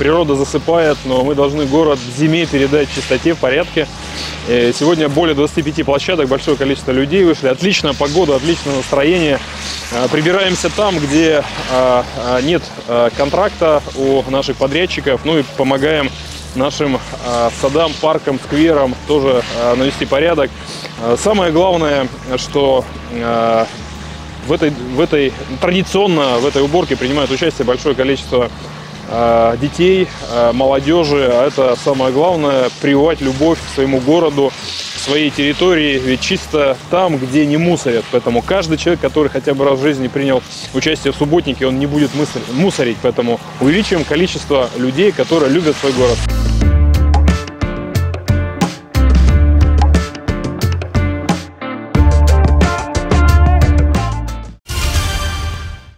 природа засыпает, но мы должны город в зиме передать в чистоте, в порядке. Сегодня более 25 площадок, большое количество людей вышли. Отличная погода, отличное настроение. Прибираемся там, где нет контракта у наших подрядчиков, ну и помогаем нашим садам, паркам, скверам тоже навести порядок. Самое главное, что традиционно в этой уборке принимает участие большое количество детей, молодежи. А это самое главное — прививать любовь к своему городу, к своей территории, ведь чисто там, где не мусорят. Поэтому каждый человек, который хотя бы раз в жизни принял участие в субботнике, он не будет мусорить. Поэтому увеличиваем количество людей, которые любят свой город.